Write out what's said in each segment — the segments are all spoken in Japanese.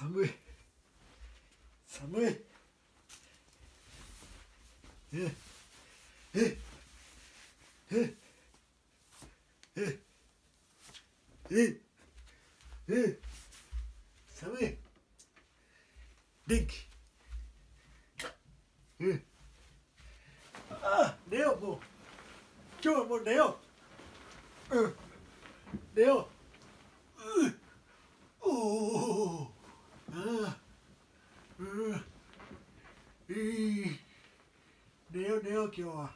寒い寒い。ええええええ寒い。電気。ああ、寝よう。もう今日はもう寝よう。寝よう。おお、ああ、いい。寝よう寝よう今日は。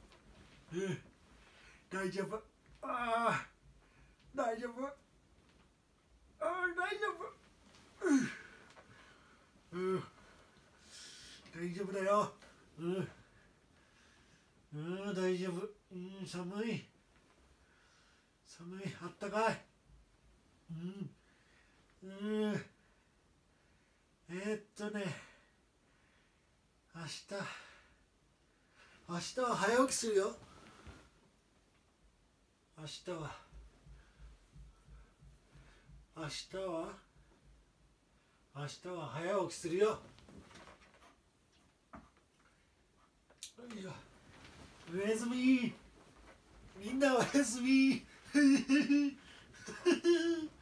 大丈夫。ああ、大丈夫。ああ、大丈夫。大丈夫だよ。大丈夫。寒い。寒い。あったかい。ね、明日は早起きするよ。明日は早起きするよ。いや、おやすみ。みんなおやすみ。